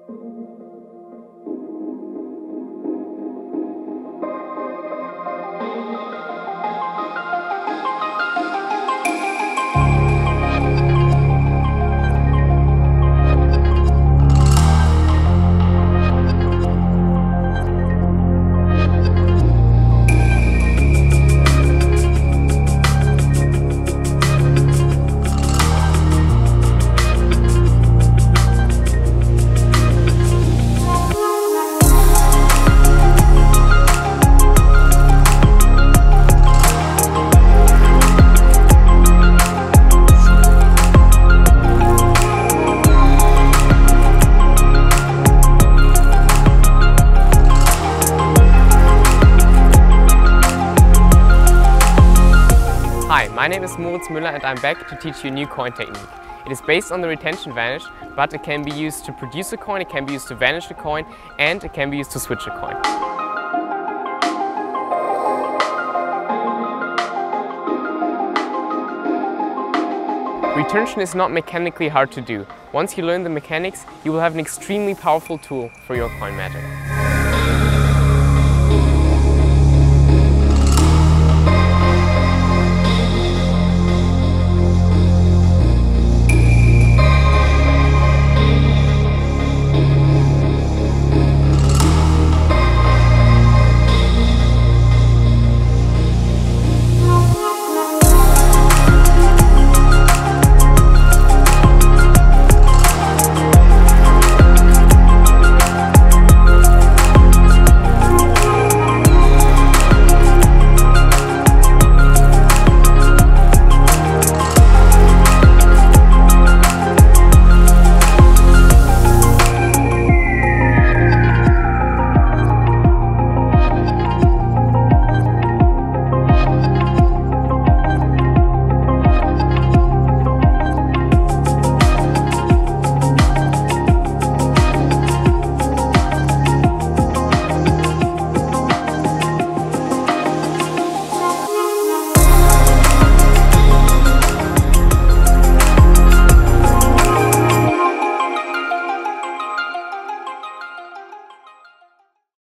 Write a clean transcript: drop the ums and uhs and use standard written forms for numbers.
Hi, my name is Moritz Müller and I'm back to teach you a new coin technique. It is based on the ReTURNtion vanish, but it can be used to produce a coin, it can be used to vanish a coin, and it can be used to switch a coin. ReTURNtion is not mechanically hard to do. Once you learn the mechanics, you will have an extremely powerful tool for your coin magic.